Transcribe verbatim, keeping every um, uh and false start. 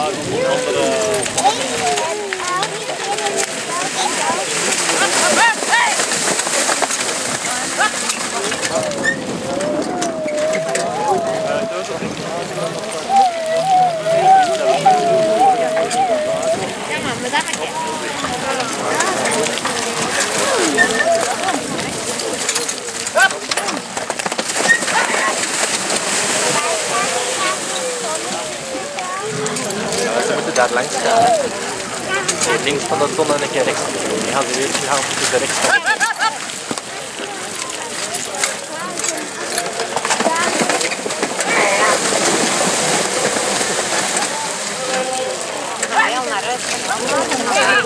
Ze moeten daar langs gaan. Links van de zon en een keer rechts. Die gaan ze weer die gaan moeten rechts gaan. Heel naar rust.